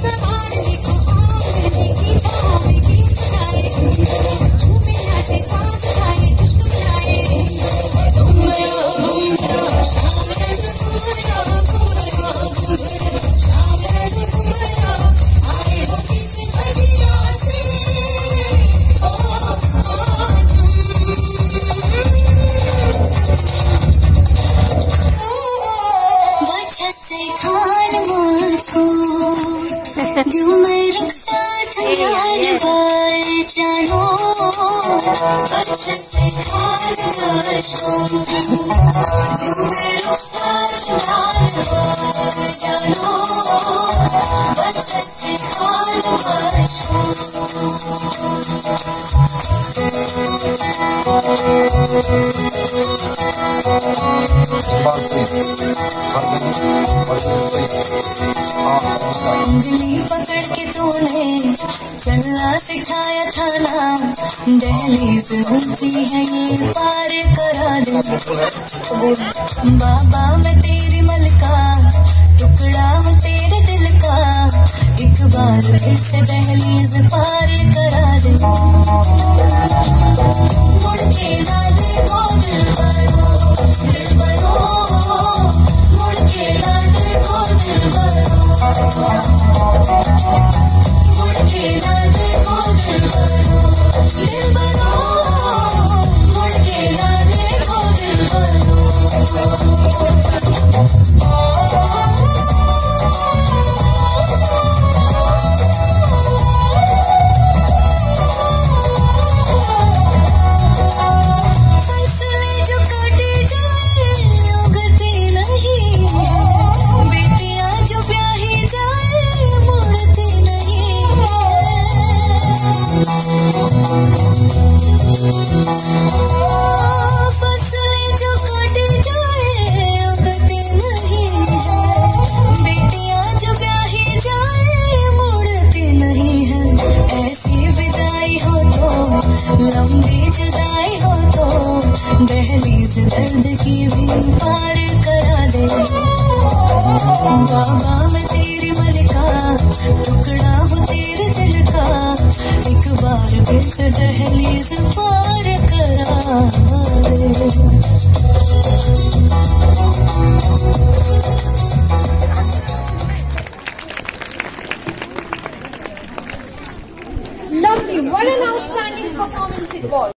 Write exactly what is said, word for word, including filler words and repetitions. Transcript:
दिल में रुखसात यार बार जानो अच्छे से खान बचो दिल में रुखसात यार बार जानो अच्छे से खान उंगली पकड़ के तूने चलना सिखाया था ना, दहलीज ऊंची है ये पार करा दे बाबा, मैं तेरी मलका टुकड़ा हूँ तेरे दिल का, एक बार फिर से दहलीज पार करा दे। मुड़ के ना देखो दिल भरो दिल भरो, मुड़ के ना देखो दिल भरो, मुड़ के ना देखो दिल भरो दिल भरो, मुड़ के ना देखो दिल भरो। फसलें जो काटी जाए उगती नहीं, बेटियां जो ब्याही जाए मुड़ती नहीं है। ऐसी विदाई हो तो लंबी जुदाई हो तो दहलीज दर्द की भी पार करा दे बाबा, मैं तेरी मलिका टुकड़ा हूँ तेरे दिल का, एक बार फिर से दहलीज पार करा दे। Lovely, what an outstanding performance it was.